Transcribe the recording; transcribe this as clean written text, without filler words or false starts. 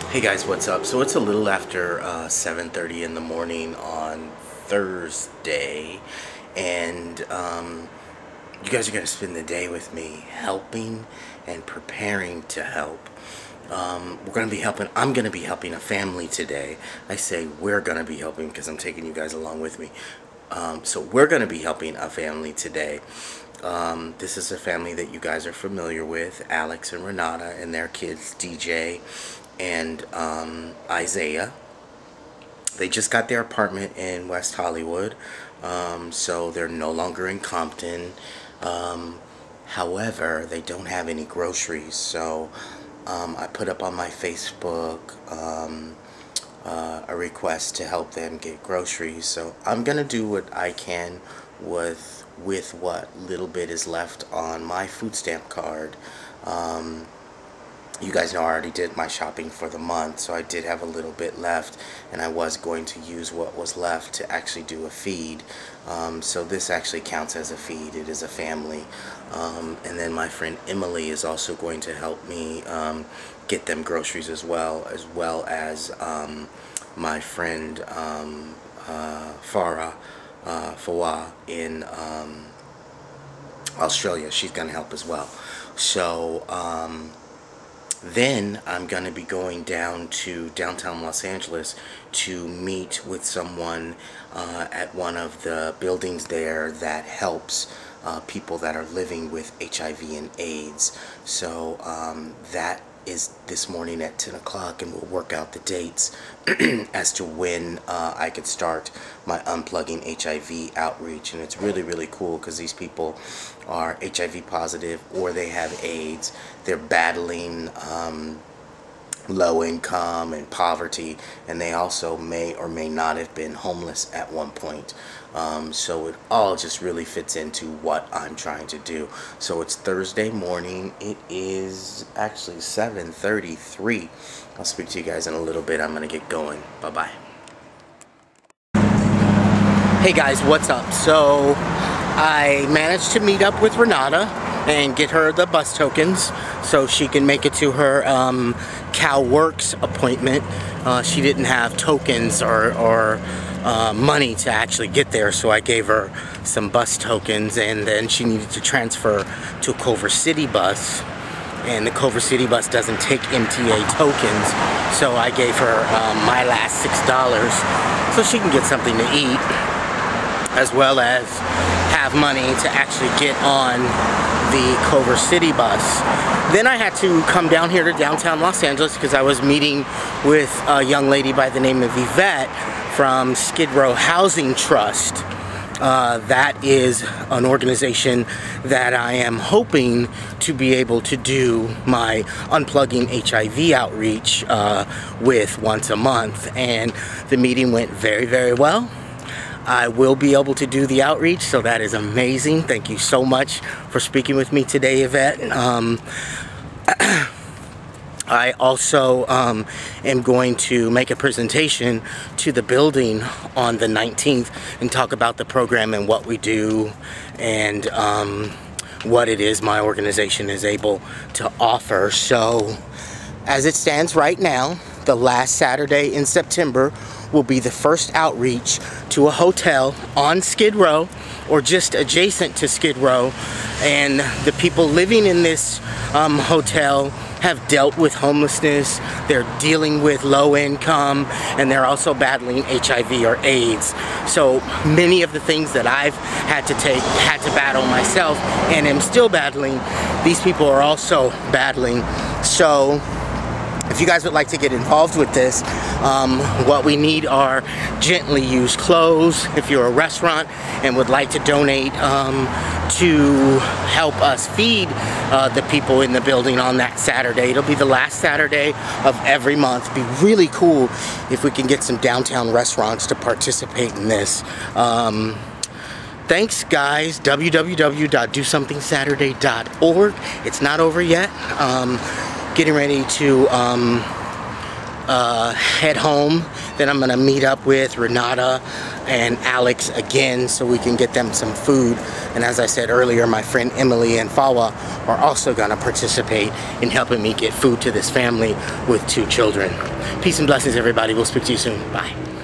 Hey guys, what's up? So it's a little after 7:30 in the morning on Thursday, and you guys are gonna spend the day with me helping and preparing to help. We're gonna be helping. I'm gonna be helping a family today. I say we're gonna be helping because I'm taking you guys along with me. So we're gonna be helping a family today. This is a family that you guys are familiar with, Alex and Renata and their kids, DJ and Isaiah. They just got their apartment in West Hollywood, so they're no longer in Compton. However, they don't have any groceries, so I put up on my Facebook a request to help them get groceries. So I'm gonna do what I can with what little bit is left on my food stamp card. You guys know I already did my shopping for the month, so I did have a little bit left, and I was going to use what was left to actually do a feed. So this actually counts as a feed. It is a family. And then my friend Emily is also going to help me get them groceries as well as my friend Fawa in Australia. She's going to help as well. So then I'm going to be going down to downtown Los Angeles to meet with someone at one of the buildings there that helps people that are living with HIV and AIDS. So that is this morning at 10 o'clock, and we'll work out the dates as to when I could start my Unplugging HIV outreach. And it's really, really cool because these people are HIV positive or they have AIDS. They're battling low income and poverty, and they also may or may not have been homeless at one point. So it all just really fits into what I'm trying to do. So it's Thursday morning. It is actually 7:33. I'll speak to you guys in a little bit. I'm gonna get going. Bye-bye. Hey guys, what's up? So I managed to meet up with Renata and get her the bus tokens so she can make it to her CalWorks appointment. She didn't have tokens or money to actually get there, so I gave her some bus tokens, and then she needed to transfer to a Culver City bus, and the Culver City bus doesn't take MTA tokens, so I gave her my last $6 so she can get something to eat, as well as have money to actually get on the Culver City bus. Then I had to come down here to downtown Los Angeles because I was meeting with a young lady by the name of Yvette from Skid Row Housing Trust. That is an organization that I am hoping to be able to do my Unplugging HIV outreach with once a month, and the meeting went very, very well. I will be able to do the outreach, so that is amazing. Thank you so much for speaking with me today, Yvette. I also am going to make a presentation to the building on the 19th and talk about the program and what we do and what it is my organization is able to offer. So as it stands right now, the last Saturday in September will be the first outreach to a hotel on Skid Row or just adjacent to Skid Row, and the people living in this hotel have dealt with homelessness, they're dealing with low income, and they're also battling HIV or AIDS. So many of the things that I've had to battle myself and am still battling, these people are also battling. So if you guys would like to get involved with this, what we need are gently used clothes. If you're a restaurant and would like to donate to help us feed the people in the building on that Saturday. It'll be the last Saturday of every month. It'd be really cool if we can get some downtown restaurants to participate in this. Thanks guys, www.dosomethingsaturday.org. It's not over yet. Getting ready to head home. Then I'm gonna meet up with Renata and Alex again so we can get them some food. And as I said earlier, my friend Emily and Fawa are also gonna participate in helping me get food to this family with 2 children. Peace and blessings, everybody. We'll speak to you soon. Bye.